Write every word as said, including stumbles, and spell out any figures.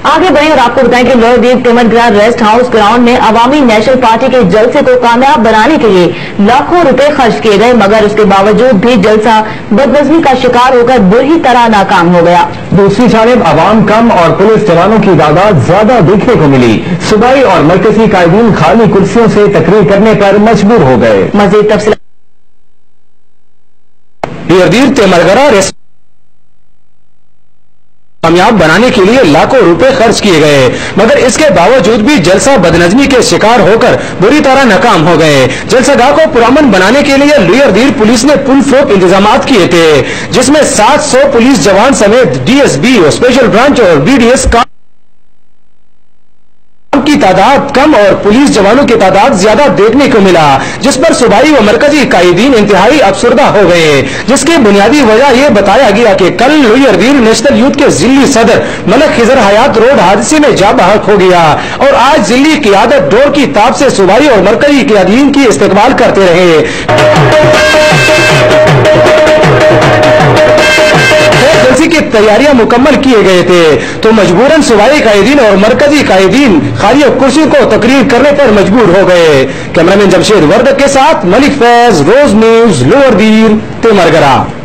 आगे बढ़े और आपको बताएं कि Lohardeep Timergara rest house ground में अवामी नेशनल पार्टी के जलसे को कामयाब बनाने के लिए लाखों रुपए खर्च किए गए, मगर उसके बावजूद भी जलसा बदनज़मी का शिकार होकर बुरी तरह नाकाम हो गया। दूसरी जानिब अवाम कम और पुलिस जवानों की तादाद ज्यादा देखने को मिली। सूबाई और मरकजी कायदीन खाली कुर्सियों से तकरीर करने पर मजबूर हो गए। मजीद तफसील लोहरदीप टिमरगरा रेस्ट कामयाब बनाने के लिए लाखों रुपए खर्च किए गए, मगर इसके बावजूद भी जलसा बदनज़मी के शिकार होकर बुरी तरह नाकाम हो गए। जलसागाह को पुरअमन बनाने के लिए लोहरदीप पुलिस ने पुरफोक इंतजाम किए थे, जिसमें सात सौ पुलिस जवान समेत डीएसबी और स्पेशल ब्रांच और बीडीएस का की तादाद कम और पुलिस जवानों की तादाद ज्यादा देखने को मिला, जिस पर सूबाई व मरकजी कायदीन इंतहाई अफसरदा हो गए, जिसकी बुनियादी वजह यह बताया गया कि कल लोहरदीप नेशनल यूथ के जिली सदर मलक खिजर हयात रोड हादसे में जा बहक हो गया और आज जिली क़ियादत डोर की ताब से सूबाई और मरकजी कायदीन की इस्तेकबाल करते रहे। जलसे की तैयारियां मुकम्मल किए गए थे तो मजबूरन सूबाई कायदीन और मरकजी कायदीन खाली कुर्सी को तकरीर करने पर मजबूर हो गए। कैमरामैन जमशेद वर्दक के साथ मलिक फैज, रोज न्यूज, लोहरदीप टिमरगरा।